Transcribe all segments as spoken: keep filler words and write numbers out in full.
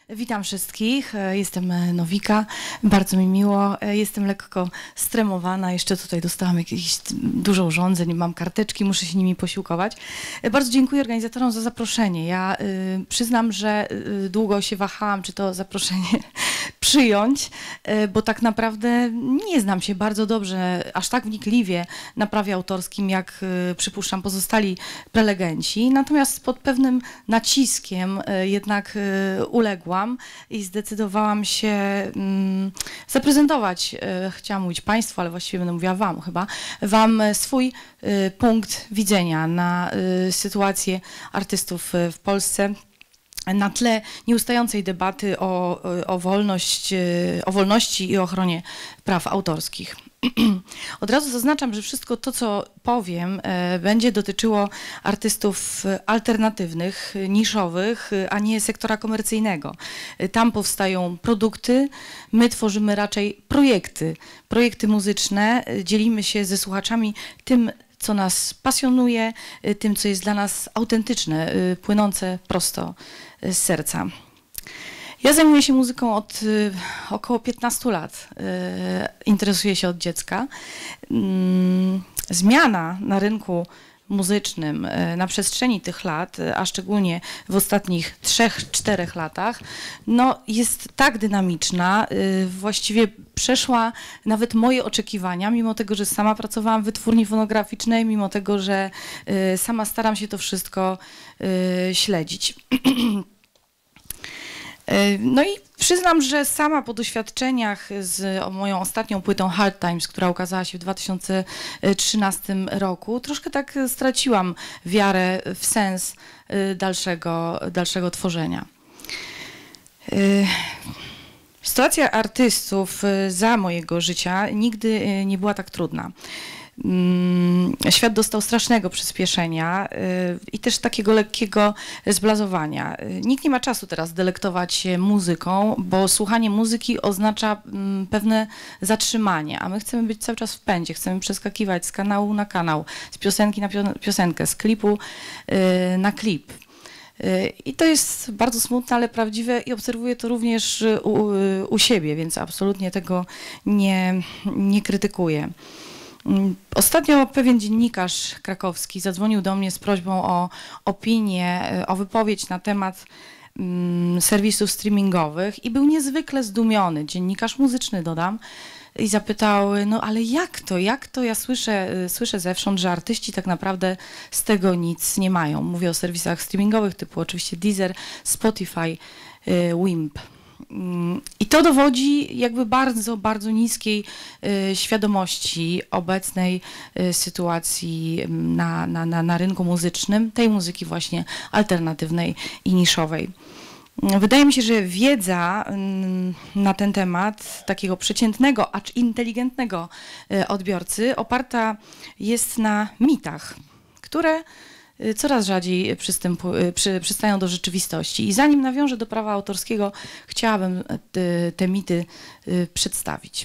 Witam wszystkich, jestem Nowika, bardzo mi miło, jestem lekko stremowana, jeszcze tutaj dostałam jakieś dużo urządzeń, mam karteczki, muszę się nimi posiłkować. Bardzo dziękuję organizatorom za zaproszenie. Ja y, przyznam, że y, długo się wahałam, czy to zaproszenie przyjąć, y, bo tak naprawdę nie znam się bardzo dobrze, aż tak wnikliwie na prawie autorskim, jak y, przypuszczam pozostali prelegenci, natomiast pod pewnym naciskiem y, jednak y, uległam i zdecydowałam się mm, zaprezentować, e, chciałam mówić Państwu, ale właściwie będę mówiła Wam chyba, Wam swój e, punkt widzenia na e, sytuację artystów w Polsce na tle nieustającej debaty o, o, wolność, o wolności i ochronie praw autorskich. Od razu zaznaczam, że wszystko to, co powiem, będzie dotyczyło artystów alternatywnych, niszowych, a nie sektora komercyjnego. Tam powstają produkty, my tworzymy raczej projekty, projekty muzyczne, dzielimy się ze słuchaczami tym, co nas pasjonuje, tym, co jest dla nas autentyczne, płynące prosto z serca. Ja zajmuję się muzyką od y, około piętnastu lat. Y, interesuję się od dziecka. Y, zmiana na rynku muzycznym y, na przestrzeni tych lat, y, a szczególnie w ostatnich trzech, czterech latach, no, jest tak dynamiczna, y, właściwie przeszła nawet moje oczekiwania, mimo tego, że sama pracowałam w wytwórni fonograficznej, mimo tego, że y, sama staram się to wszystko y, śledzić. No i przyznam, że sama po doświadczeniach z moją ostatnią płytą Hard Times, która ukazała się w dwa tysiące trzynastym roku, troszkę tak straciłam wiarę w sens dalszego, dalszego tworzenia. Sytuacja artystów za mojego życia nigdy nie była tak trudna. Świat dostał strasznego przyspieszenia i też takiego lekkiego zblazowania. Nikt nie ma czasu teraz delektować się muzyką, bo słuchanie muzyki oznacza pewne zatrzymanie, a my chcemy być cały czas w pędzie, chcemy przeskakiwać z kanału na kanał, z piosenki na piosenkę, z klipu na klip. I to jest bardzo smutne, ale prawdziwe i obserwuję to również u, u siebie, więc absolutnie tego nie, nie krytykuję. Ostatnio pewien dziennikarz krakowski zadzwonił do mnie z prośbą o opinię, o wypowiedź na temat um, serwisów streamingowych i był niezwykle zdumiony, dziennikarz muzyczny dodam, i zapytał, no ale jak to, jak to ja słyszę, słyszę zewsząd, że artyści tak naprawdę z tego nic nie mają. Mówię o serwisach streamingowych typu oczywiście Deezer, Spotify, Wimp. I to dowodzi jakby bardzo, bardzo niskiej y, świadomości obecnej y, sytuacji na, na, na, na rynku muzycznym, tej muzyki właśnie alternatywnej i niszowej. Wydaje mi się, że wiedza y, na ten temat takiego przeciętnego, acz inteligentnego y, odbiorcy oparta jest na mitach, które coraz rzadziej przy, przystają do rzeczywistości. I zanim nawiążę do prawa autorskiego, chciałabym te, te mity przedstawić.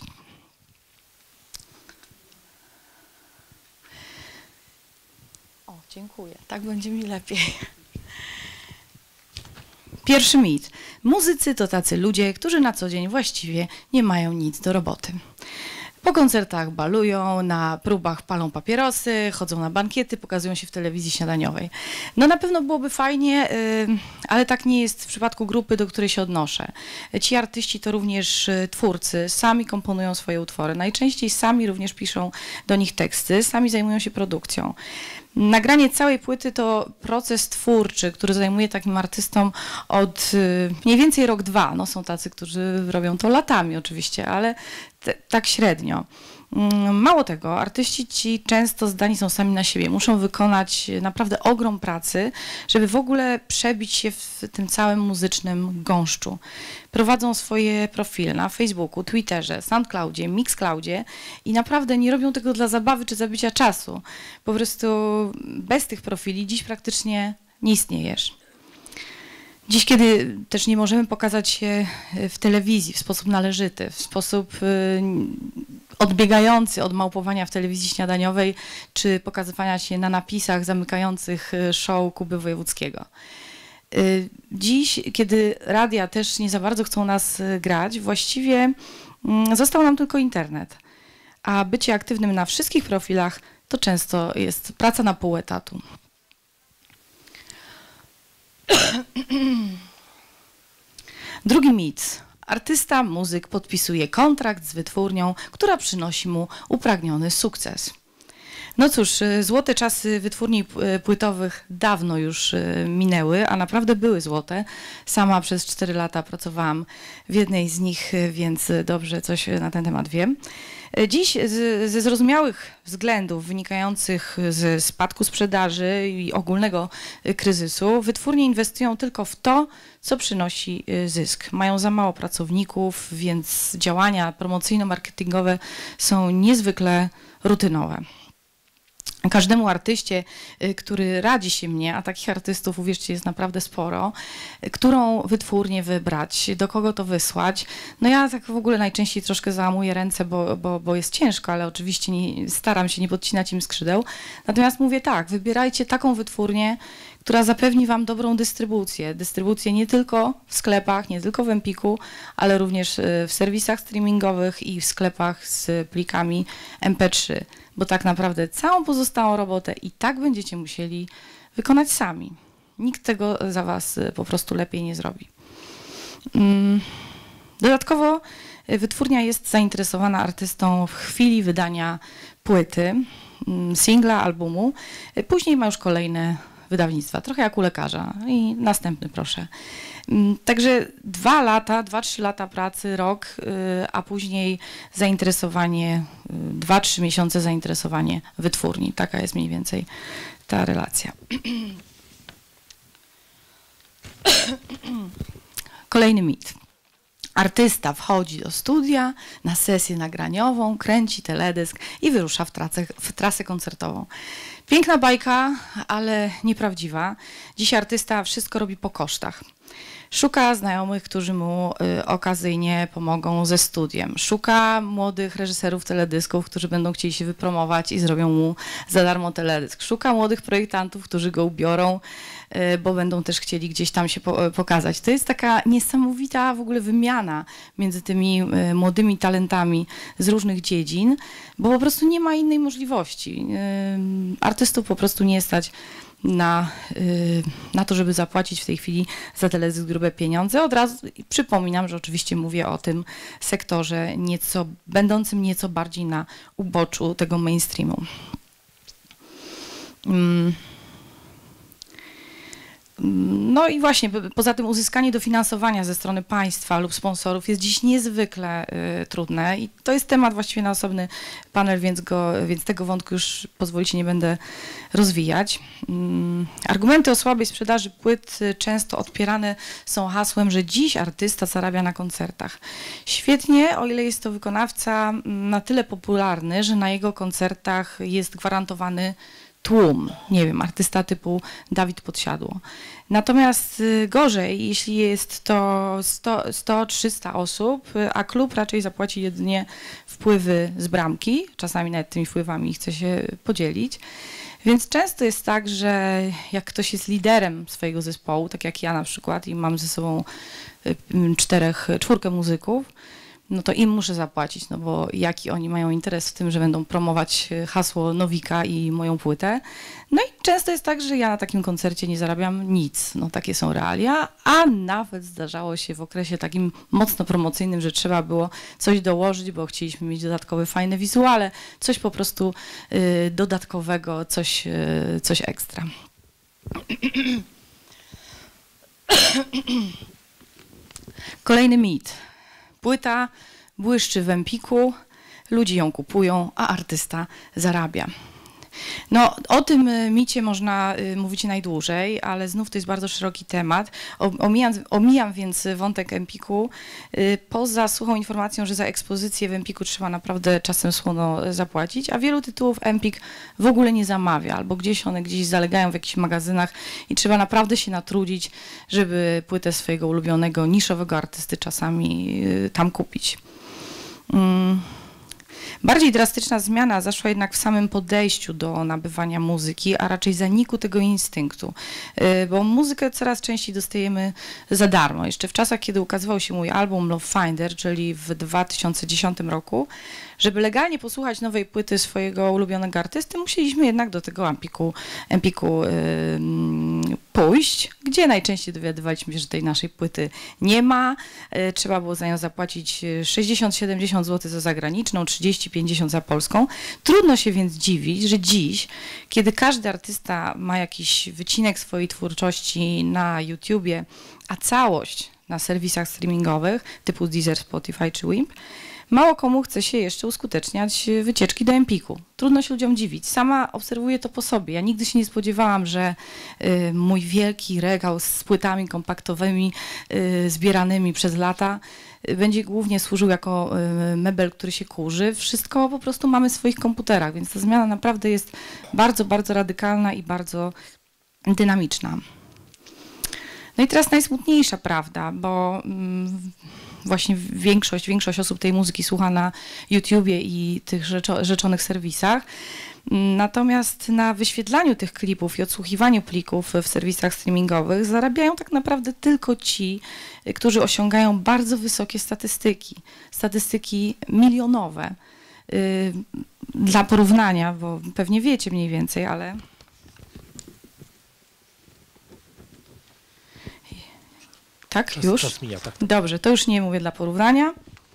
O, dziękuję. Tak będzie mi lepiej. Pierwszy mit. Muzycy to tacy ludzie, którzy na co dzień właściwie nie mają nic do roboty. Po koncertach balują, na próbach palą papierosy, chodzą na bankiety, pokazują się w telewizji śniadaniowej. No na pewno byłoby fajnie, ale tak nie jest w przypadku grupy, do której się odnoszę. Ci artyści to również twórcy, sami komponują swoje utwory, najczęściej sami również piszą do nich teksty, sami zajmują się produkcją. Nagranie całej płyty to proces twórczy, który zajmuje takim artystom od mniej więcej rok, dwa. No są tacy, którzy robią to latami oczywiście, ale te, tak średnio. Mało tego, artyści ci często zdani są sami na siebie. Muszą wykonać naprawdę ogrom pracy, żeby w ogóle przebić się w tym całym muzycznym gąszczu. Prowadzą swoje profile na Facebooku, Twitterze, Soundcloudzie, Mixcloudzie i naprawdę nie robią tego dla zabawy czy zabicia czasu. Po prostu bez tych profili dziś praktycznie nie istniejesz. Dziś, kiedy też nie możemy pokazać się w telewizji w sposób należyty, w sposób odbiegający od małpowania w telewizji śniadaniowej czy pokazywania się na napisach zamykających show Kuby Wojewódzkiego. Dziś, kiedy radia też nie za bardzo chcą nas grać, właściwie został nam tylko internet. A bycie aktywnym na wszystkich profilach to często jest praca na pół etatu. Drugi mit. Artysta, muzyk podpisuje kontrakt z wytwórnią, która przynosi mu upragniony sukces. No cóż, złote czasy wytwórni płytowych dawno już minęły, a naprawdę były złote. Sama przez cztery lata pracowałam w jednej z nich, więc dobrze coś na ten temat wiem. Dziś z, ze zrozumiałych względów wynikających ze spadku sprzedaży i ogólnego kryzysu wytwórnie inwestują tylko w to, co przynosi zysk. Mają za mało pracowników, więc działania promocyjno-marketingowe są niezwykle rutynowe. Każdemu artyście, który radzi się mnie, a takich artystów, uwierzcie, jest naprawdę sporo, którą wytwórnię wybrać, do kogo to wysłać. No ja tak w ogóle najczęściej troszkę załamuję ręce, bo, bo, bo jest ciężko, ale oczywiście nie, staram się nie podcinać im skrzydeł. Natomiast mówię tak, wybierajcie taką wytwórnię, która zapewni wam dobrą dystrybucję. Dystrybucję nie tylko w sklepach, nie tylko w Empiku, ale również w serwisach streamingowych i w sklepach z plikami em pe trzy. Bo tak naprawdę całą pozostałą robotę i tak będziecie musieli wykonać sami. Nikt tego za was po prostu lepiej nie zrobi. Dodatkowo wytwórnia jest zainteresowana artystą w chwili wydania płyty, singla, albumu. Później ma już kolejne wydawnictwa, trochę jak u lekarza. I następny proszę. Także dwa lata, dwa, trzy lata pracy, rok, a później zainteresowanie, dwa, trzy miesiące zainteresowanie wytwórni. Taka jest mniej więcej ta relacja. Kolejny mit. Artysta wchodzi do studia na sesję nagraniową, kręci teledysk i wyrusza w trasę, w trasę koncertową. Piękna bajka, ale nieprawdziwa. Dziś artysta wszystko robi po kosztach. Szuka znajomych, którzy mu y, okazyjnie pomogą ze studiem. Szuka młodych reżyserów teledysków, którzy będą chcieli się wypromować i zrobią mu za darmo teledysk. Szuka młodych projektantów, którzy go ubiorą, y, bo będą też chcieli gdzieś tam się po, y, pokazać. To jest taka niesamowita w ogóle wymiana między tymi y, młodymi talentami z różnych dziedzin, bo po prostu nie ma innej możliwości. Y, artystów po prostu nie stać Na, na to, żeby zapłacić w tej chwili za teledysk grube pieniądze. Od razu przypominam, że oczywiście mówię o tym sektorze nieco, będącym nieco bardziej na uboczu tego mainstreamu. No i właśnie, poza tym uzyskanie dofinansowania ze strony państwa lub sponsorów jest dziś niezwykle y, trudne i to jest temat właściwie na osobny panel, więc, go, więc tego wątku już pozwolicie nie będę rozwijać. Mm, argumenty o słabej sprzedaży płyt często odpierane są hasłem, że dziś artysta zarabia na koncertach. Świetnie, o ile jest to wykonawca na tyle popularny, że na jego koncertach jest gwarantowany tłum, nie wiem, artysta typu Dawid Podsiadło. Natomiast gorzej, jeśli jest to sto, sto trzysta osób, a klub raczej zapłaci jedynie wpływy z bramki, czasami nawet tymi wpływami chce się podzielić. Więc często jest tak, że jak ktoś jest liderem swojego zespołu, tak jak ja na przykład i mam ze sobą czterech, czwórkę muzyków, no to im muszę zapłacić, no bo jaki oni mają interes w tym, że będą promować hasło Nowika i moją płytę. No i często jest tak, że ja na takim koncercie nie zarabiam nic. No takie są realia, a nawet zdarzało się w okresie takim mocno promocyjnym, że trzeba było coś dołożyć, bo chcieliśmy mieć dodatkowe fajne wizuale, coś po prostu y, dodatkowego, coś, y, coś ekstra. Kolejny mit. Płyta błyszczy w Empiku, ludzie ją kupują, a artysta zarabia. No, o tym micie można mówić najdłużej, ale znów to jest bardzo szeroki temat. Omijam, omijam więc wątek Empiku. Poza suchą informacją, że za ekspozycję w Empiku trzeba naprawdę czasem słono zapłacić, a wielu tytułów Empik w ogóle nie zamawia, albo gdzieś one gdzieś zalegają w jakichś magazynach i trzeba naprawdę się natrudzić, żeby płytę swojego ulubionego, niszowego artysty czasami tam kupić. Mm. Bardziej drastyczna zmiana zaszła jednak w samym podejściu do nabywania muzyki, a raczej zaniku tego instynktu, bo muzykę coraz częściej dostajemy za darmo. Jeszcze w czasach, kiedy ukazywał się mój album Love Finder, czyli w dwa tysiące dziesiątym roku, żeby legalnie posłuchać nowej płyty swojego ulubionego artysty, musieliśmy jednak do tego Empiku, Empiku yy, pójść, gdzie najczęściej dowiadywaliśmy się, że tej naszej płyty nie ma. Yy, trzeba było za nią zapłacić sześćdziesiąt siedemdziesiąt złotych za zagraniczną, trzydzieści pięćdziesiąt za polską. Trudno się więc dziwić, że dziś, kiedy każdy artysta ma jakiś wycinek swojej twórczości na YouTubie, a całość na serwisach streamingowych typu Deezer, Spotify czy Wimp, mało komu chce się jeszcze uskuteczniać wycieczki do Empiku. Trudno się ludziom dziwić. Sama obserwuję to po sobie. Ja nigdy się nie spodziewałam, że y, mój wielki regał z płytami kompaktowymi y, zbieranymi przez lata y, będzie głównie służył jako y, mebel, który się kurzy. Wszystko po prostu mamy w swoich komputerach, więc ta zmiana naprawdę jest bardzo, bardzo radykalna i bardzo dynamiczna. No i teraz najsmutniejsza prawda, bo mm, właśnie większość, większość osób tej muzyki słucha na YouTubie i tych rzeczo, rzeczonych serwisach. Natomiast na wyświetlaniu tych klipów i odsłuchiwaniu plików w serwisach streamingowych zarabiają tak naprawdę tylko ci, którzy osiągają bardzo wysokie statystyki, statystyki milionowe. Dla porównania, bo pewnie wiecie mniej więcej, ale... Tak, czas, już? Czas mija, tak. Dobrze, to już nie mówię dla porównania.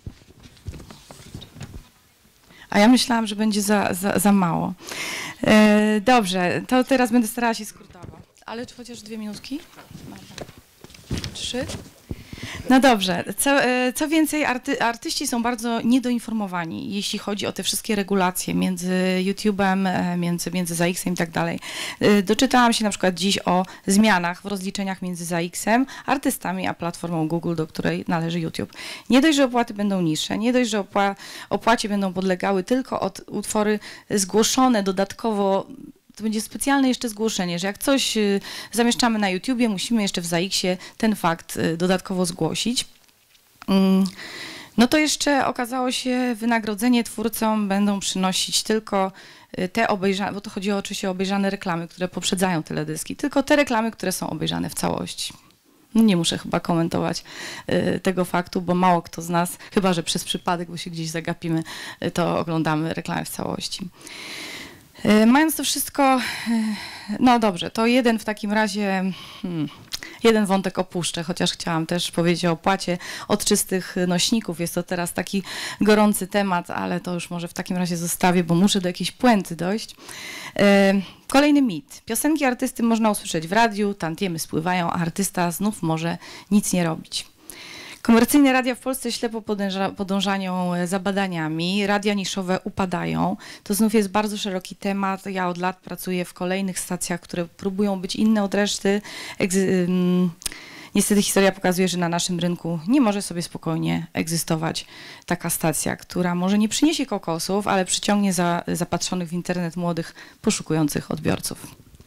A ja myślałam, że będzie za, za, za mało. E, dobrze, to teraz będę starała się skrótowo. Ale czy chociaż dwie minutki? Trzy? No dobrze, co, co więcej, arty, artyści są bardzo niedoinformowani, jeśli chodzi o te wszystkie regulacje między YouTube'em, między, między Z A X-em i tak dalej. Doczytałam się na przykład dziś o zmianach w rozliczeniach między Z A X-em, artystami, a platformą Google, do której należy YouTube. Nie dość, że opłaty będą niższe, nie dość, że opła, opłacie będą podlegały tylko od utwory zgłoszone dodatkowo. To będzie specjalne jeszcze zgłoszenie, że jak coś y, zamieszczamy na YouTubie, musimy jeszcze w Z A X-ie ten fakt y, dodatkowo zgłosić. Mm. No to jeszcze okazało się, wynagrodzenie twórcom będą przynosić tylko y, te obejrzane, bo to chodzi oczywiście o obejrzane reklamy, które poprzedzają teledyski, tylko te reklamy, które są obejrzane w całości. No nie muszę chyba komentować y, tego faktu, bo mało kto z nas, chyba że przez przypadek, bo się gdzieś zagapimy, y, to oglądamy reklamy w całości. Mając to wszystko, no dobrze, to jeden w takim razie, hmm, jeden wątek opuszczę, chociaż chciałam też powiedzieć o opłacie od czystych nośników. Jest to teraz taki gorący temat, ale to już może w takim razie zostawię, bo muszę do jakiejś puenty dojść. Kolejny mit. Piosenki artysty można usłyszeć w radiu, tantiemy spływają, a artysta znów może nic nie robić. Komercyjne radia w Polsce ślepo podąża, podążają za badaniami, radia niszowe upadają. To znów jest bardzo szeroki temat. Ja od lat pracuję w kolejnych stacjach, które próbują być inne od reszty. Egzy Niestety historia pokazuje, że na naszym rynku nie może sobie spokojnie egzystować taka stacja, która może nie przyniesie kokosów, ale przyciągnie za, zapatrzonych w internet młodych, poszukujących odbiorców.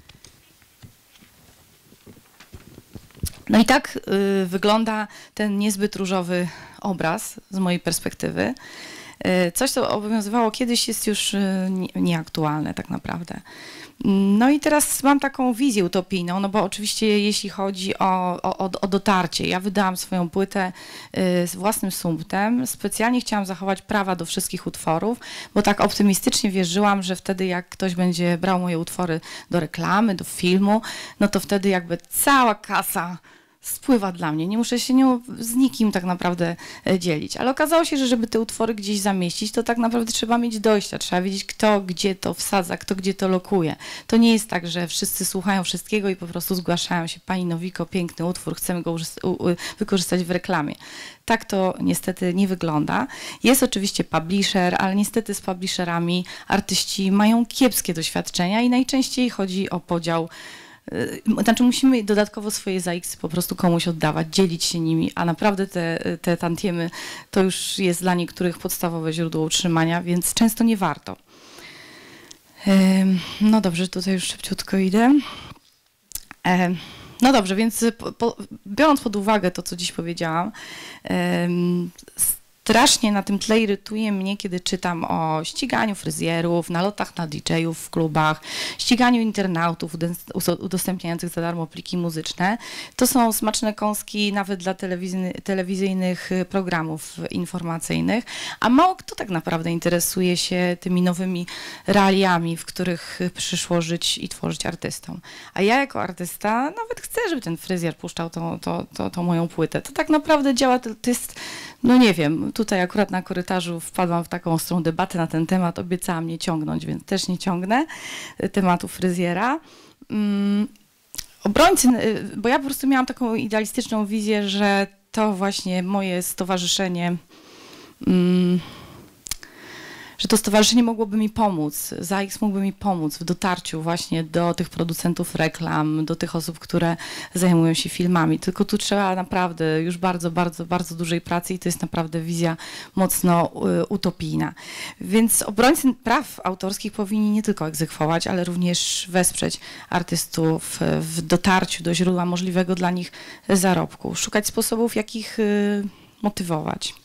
No i tak y, wygląda ten niezbyt różowy obraz z mojej perspektywy. Y, coś, co obowiązywało kiedyś, jest już y, nie, nieaktualne tak naprawdę. No i teraz mam taką wizję utopijną, no bo oczywiście jeśli chodzi o, o, o dotarcie, ja wydałam swoją płytę y, z własnym sumptem, specjalnie chciałam zachować prawa do wszystkich utworów, bo tak optymistycznie wierzyłam, że wtedy jak ktoś będzie brał moje utwory do reklamy, do filmu, no to wtedy jakby cała kasa spływa dla mnie. Nie muszę się nią z nikim tak naprawdę dzielić. Ale okazało się, że żeby te utwory gdzieś zamieścić, to tak naprawdę trzeba mieć dojścia. Trzeba wiedzieć, kto gdzie to wsadza, kto gdzie to lokuje. To nie jest tak, że wszyscy słuchają wszystkiego i po prostu zgłaszają się. Pani Nowiko, piękny utwór, chcemy go wykorzystać w reklamie. Tak to niestety nie wygląda. Jest oczywiście publisher, ale niestety z publisherami artyści mają kiepskie doświadczenia i najczęściej chodzi o podział. Znaczy musimy dodatkowo swoje Z A X po prostu komuś oddawać, dzielić się nimi, a naprawdę te, te tantiemy to już jest dla niektórych podstawowe źródło utrzymania, więc często nie warto. No dobrze, tutaj już szybciutko idę. No dobrze, więc po, po, biorąc pod uwagę to, co dziś powiedziałam, strasznie na tym tle irytuje mnie, kiedy czytam o ściganiu fryzjerów, nalotach na D J-ów w klubach, ściganiu internautów udostępniających za darmo pliki muzyczne. To są smaczne kąski nawet dla telewizyjny, telewizyjnych programów informacyjnych, a mało kto tak naprawdę interesuje się tymi nowymi realiami, w których przyszło żyć i tworzyć artystom. A ja jako artysta nawet chcę, żeby ten fryzjer puszczał tą, tą, tą, tą moją płytę. To tak naprawdę działa, to, to jest, no nie wiem, tutaj akurat na korytarzu wpadłam w taką ostrą debatę na ten temat, obiecałam nie ciągnąć, więc też nie ciągnę tematu fryzjera. Um, obrońcy, bo ja po prostu miałam taką idealistyczną wizję, że to właśnie moje stowarzyszenie, um, że to stowarzyszenie mogłoby mi pomóc, Z A X mógłby mi pomóc w dotarciu właśnie do tych producentów reklam, do tych osób, które zajmują się filmami. Tylko tu trzeba naprawdę już bardzo, bardzo, bardzo dużej pracy i to jest naprawdę wizja mocno y, utopijna. Więc obrońcy praw autorskich powinni nie tylko egzekwować, ale również wesprzeć artystów w dotarciu do źródła możliwego dla nich zarobku. Szukać sposobów, jak ich y, motywować.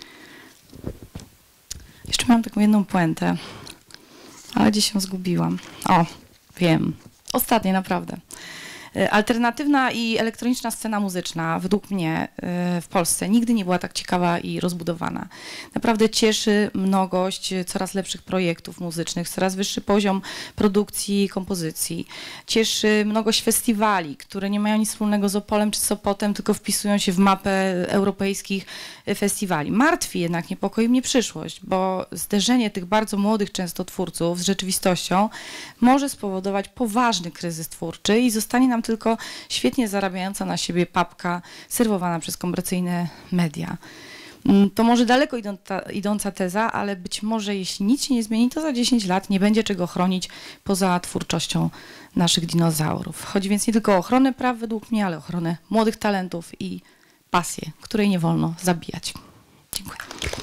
Jeszcze mam taką jedną puentę, ale gdzieś się zgubiłam. O, wiem. Ostatnie, naprawdę. Alternatywna i elektroniczna scena muzyczna, według mnie, w Polsce nigdy nie była tak ciekawa i rozbudowana. Naprawdę cieszy mnogość coraz lepszych projektów muzycznych, coraz wyższy poziom produkcji i kompozycji. Cieszy mnogość festiwali, które nie mają nic wspólnego z Opolem czy Sopotem, tylko wpisują się w mapę europejskich festiwali. Martwi jednak, niepokoi mnie przyszłość, bo zderzenie tych bardzo młodych często twórców z rzeczywistością może spowodować poważny kryzys twórczy i zostanie nam tylko świetnie zarabiająca na siebie papka serwowana przez komercyjne media. To może daleko idąca, idąca teza, ale być może jeśli nic się nie zmieni, to za dziesięć lat nie będzie czego chronić poza twórczością naszych dinozaurów. Chodzi więc nie tylko o ochronę praw według mnie, ale o ochronę młodych talentów i pasję, której nie wolno zabijać. Dziękuję.